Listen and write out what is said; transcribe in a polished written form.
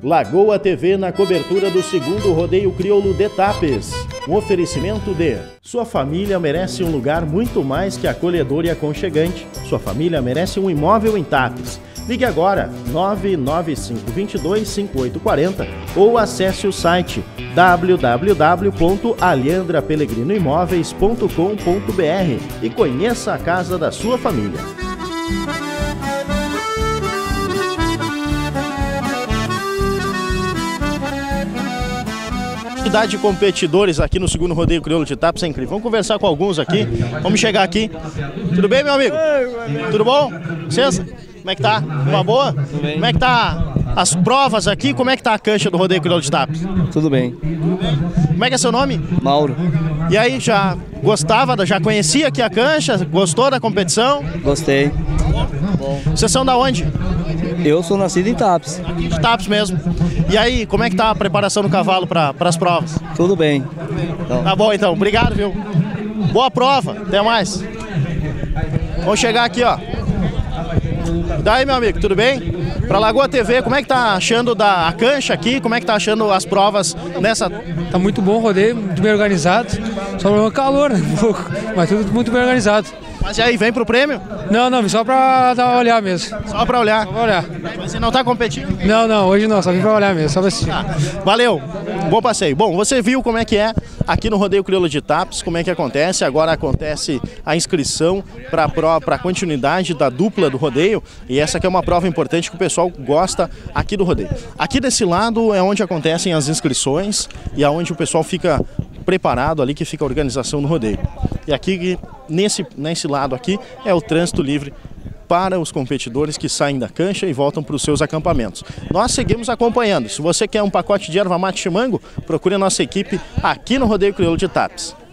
Lagoa TV na cobertura do segundo Rodeio Crioulo de Tapes. Um oferecimento de... Sua família merece um lugar muito mais que acolhedor e aconchegante. Sua família merece um imóvel em Tapes. Ligue agora 995225840 ou acesse o site www.aliandrapelegrinoimoveis.com.br e conheça a casa da sua família. Quantidade de competidores aqui no segundo Rodeio Crioulo de Tapes é incrível. Vamos conversar com alguns aqui. Vamos chegar aqui. Tudo bem, meu amigo? Tudo bom? Licença? Como é que tá? Uma boa? Tudo bem. Como é que tá as provas aqui? Como é que tá a cancha do Rodeio Crioulo de Tapes? Tudo bem. Como é que é seu nome? Mauro. E aí, já gostava, já conhecia aqui a cancha? Gostou da competição? Gostei. Bom. Vocês são da onde? Eu sou nascido em Tapes. Aqui de Tapes mesmo. E aí, como é que tá a preparação do cavalo para as provas? Tudo bem. Então. Tá bom então, obrigado, viu? Boa prova, até mais. Vamos chegar aqui, ó. Daí, meu amigo, tudo bem? Pra Lagoa TV, como é que tá achando a cancha aqui? Como é que tá achando as provas nessa... Tá muito bom o rodeio, muito bem organizado. Só o calor, né? Um pouco, mas tudo muito bem organizado. Mas e aí, vem pro prêmio? Não, só pra dar uma olhar mesmo. Só pra olhar? Só pra olhar. Mas você não tá competindo? Não, hoje não, só vim pra olhar mesmo, só pra assistir. Valeu, bom passeio. Bom, você viu como é que é aqui no Rodeio Crioulo de Tapes, como é que acontece. Agora acontece a inscrição para a continuidade da dupla do rodeio. E essa aqui é uma prova importante que o pessoal gosta aqui do rodeio. Aqui desse lado é onde acontecem as inscrições e aonde o pessoal fica preparado ali, que fica a organização do rodeio. E aqui, nesse lado aqui, é o trânsito livre para os competidores que saem da cancha e voltam para os seus acampamentos. Nós seguimos acompanhando. Se você quer um pacote de erva mate chimango, procure a nossa equipe aqui no Rodeio Crioulo de Tapes.